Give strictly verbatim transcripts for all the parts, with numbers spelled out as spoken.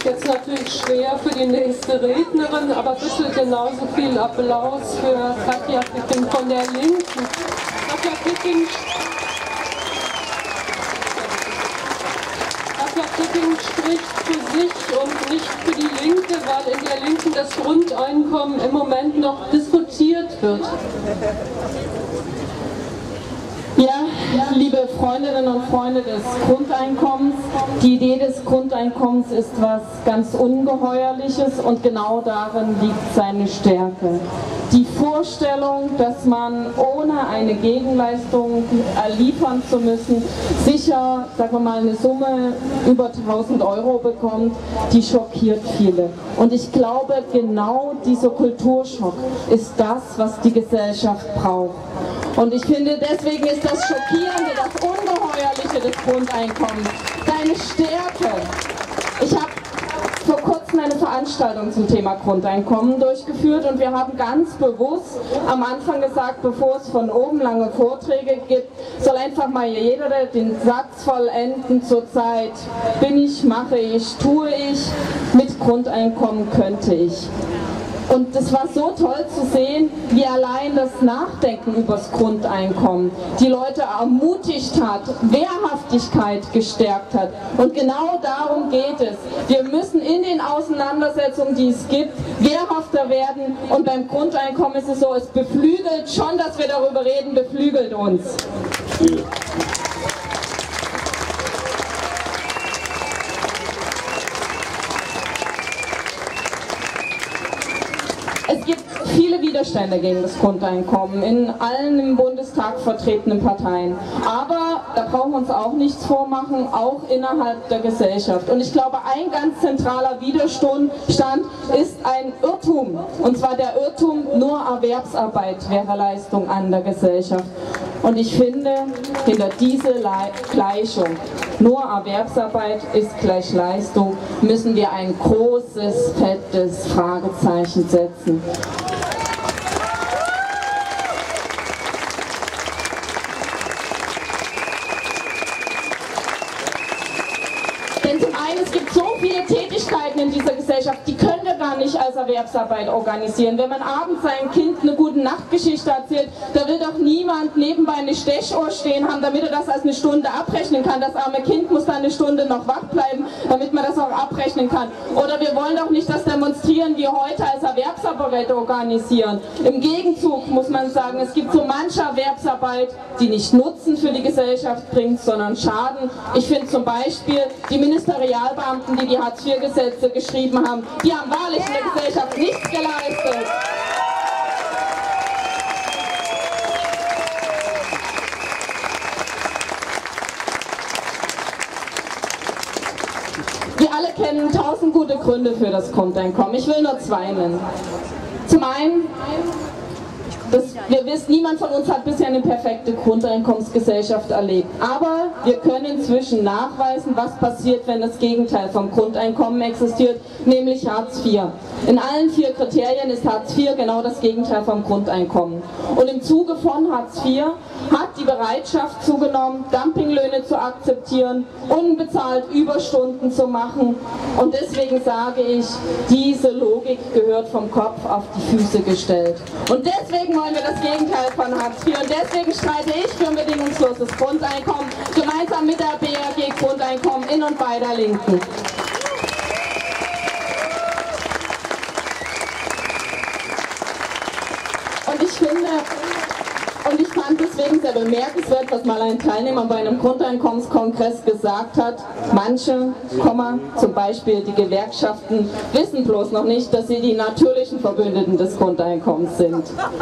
jetzt natürlich schwer für die nächste Rednerin, aber bitte genauso viel Applaus für Katja Picking von der Linken. Katja Picking, Katja Picking spricht für sich und nicht für die Linke, weil in der Linken das Grundeinkommen im Moment noch diskutiert wird. Ja, liebe Freundinnen und Freunde des Grundeinkommens, die Idee des Grundeinkommens ist was ganz Ungeheuerliches und genau darin liegt seine Stärke. Die Vorstellung, dass man ohne eine Gegenleistung liefern zu müssen, sicher, sagen wir mal, eine Summe über tausend Euro bekommt, die schockiert viele. Und ich glaube, genau dieser Kulturschock ist das, was die Gesellschaft braucht. Und ich finde, deswegen ist das Schockierende, das Ungeheuerliche des Grundeinkommens seine Stärke. Ich habe vor kurzem eine Veranstaltung zum Thema Grundeinkommen durchgeführt und wir haben ganz bewusst am Anfang gesagt, bevor es von oben lange Vorträge gibt, soll einfach mal jeder den Satz vollenden: Zurzeit bin ich, mache ich, tue ich, mit Grundeinkommen könnte ich. Und es war so toll zu sehen, wie allein das Nachdenken über das Grundeinkommen die Leute ermutigt hat, Wehrhaftigkeit gestärkt hat. Und genau darum geht es. Wir müssen in den Auseinandersetzungen, die es gibt, wehrhafter werden. Und beim Grundeinkommen ist es so, es beflügelt schon, dass wir darüber reden, beflügelt uns. Es gibt viele Widerstände gegen das Grundeinkommen in allen im Bundestag vertretenen Parteien. Aber da brauchen wir uns auch nichts vormachen, auch innerhalb der Gesellschaft. Und ich glaube, ein ganz zentraler Widerstand ist ein Irrtum. Und zwar der Irrtum, nur Erwerbsarbeit wäre Leistung an der Gesellschaft. Und ich finde, hinter diese Gleichung, nur Erwerbsarbeit ist gleich Leistung, müssen wir ein großes, fettes Fragezeichen setzen. Denn zum einen, es gibt so viele Tätigkeiten in dieser Gesellschaft, die können wir gar nicht als Erwerbsarbeit organisieren. Wenn man abends seinem Kind eine gute Nachtgeschichte erzählt, da will doch niemand nebenbei eine Stechuhr stehen haben, damit er das als eine Stunde abrechnen kann. Das arme Kind muss dann eine Stunde noch wach bleiben, damit man das auch abrechnen kann. Oder wir wollen doch nicht das Demonstrieren wie heute als Erwerbsarbeit organisieren. Im Gegenzug muss man sagen, es gibt so manche Erwerbsarbeit, die nicht Nutzen für die Gesellschaft bringt, sondern Schaden. Ich finde zum Beispiel die Ministerialbeamten, die die Hartz vier Gesetze geschrieben haben, die haben wahrlich in der Gesellschaft nichts geleistet. Wir alle kennen tausend gute Gründe für das Grundeinkommen. Ich will nur zwei nennen. Zum einen, das, wir wissen, niemand von uns hat bisher eine perfekte Grundeinkommensgesellschaft erlebt. Aber wir können inzwischen nachweisen, was passiert, wenn das Gegenteil vom Grundeinkommen existiert, nämlich Hartz vier. In allen vier Kriterien ist Hartz vier genau das Gegenteil vom Grundeinkommen. Und im Zuge von Hartz vier hat die Bereitschaft zugenommen, Dumpinglöhne zu akzeptieren, unbezahlt Überstunden zu machen. Und deswegen sage ich, diese Logik gehört vom Kopf auf die Füße gestellt. Und deswegen wollen wir das Gegenteil von Hartz vier. Und deswegen streite ich für ein bedingungsloses Grundeinkommen, gemeinsam mit der B R G Grundeinkommen in und bei der Linken. Und ich finde, und ich fand deswegen sehr bemerkenswert, was mal ein Teilnehmer bei einem Grundeinkommenskongress gesagt hat. Manche, zum Beispiel die Gewerkschaften, wissen bloß noch nicht, dass sie die natürlichen Verbündeten des Grundeinkommens sind.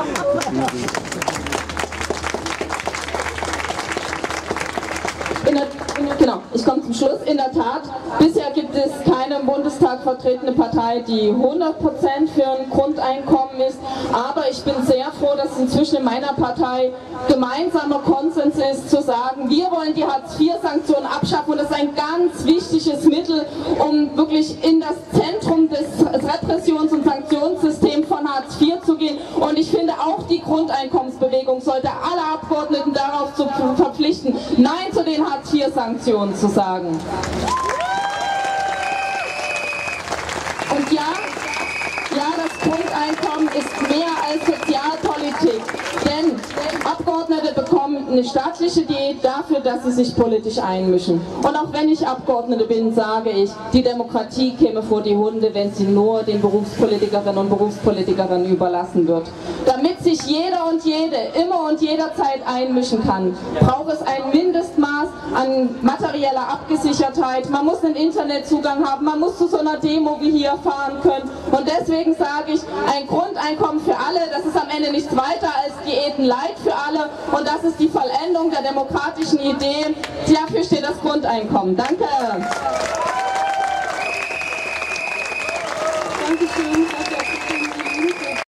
In der, in der, genau, ich komme zum Schluss. In der Tat, bisher gibt es keine im Bundestag vertretene Partei, die hundert Prozent für ein Grundeinkommen ist. Aber ich bin sehr froh, dass inzwischen in meiner Partei gemeinsamer Konsens ist, zu sagen, wir wollen die Hartz vier Sanktionen abschaffen. Und das ist ein ganz wichtiges Mittel, um wirklich in das Zentrum des Repressions- und Sanktionssystems von Hartz vier zu gehen. Und ich finde, auch die Grundeinkommensbewegung sollte alle Abgeordneten darauf zu verpflichten, Nein zu den Hartz vier Sanktionen zu sagen. ist Sozialpolitik. Denn Abgeordnete bekommen eine staatliche Diät dafür, dass sie sich politisch einmischen. Und auch wenn ich Abgeordnete bin, sage ich, die Demokratie käme vor die Hunde, wenn sie nur den Berufspolitikerinnen und Berufspolitikerinnen überlassen wird. Damit sich jeder und jede immer und jederzeit einmischen kann, braucht es ein Mindestmaß an materieller Abgesichertheit. Man muss einen Internetzugang haben, man muss zu so einer Demo wie hier fahren können. Und deswegen sage ich, ein Grundeinkommen für alle, das ist am Ende nichts weiter als Diäten Light für alle. Und das ist die Vollendung der demokratischen Idee. Dafür steht das Grundeinkommen. Danke. Dankeschön.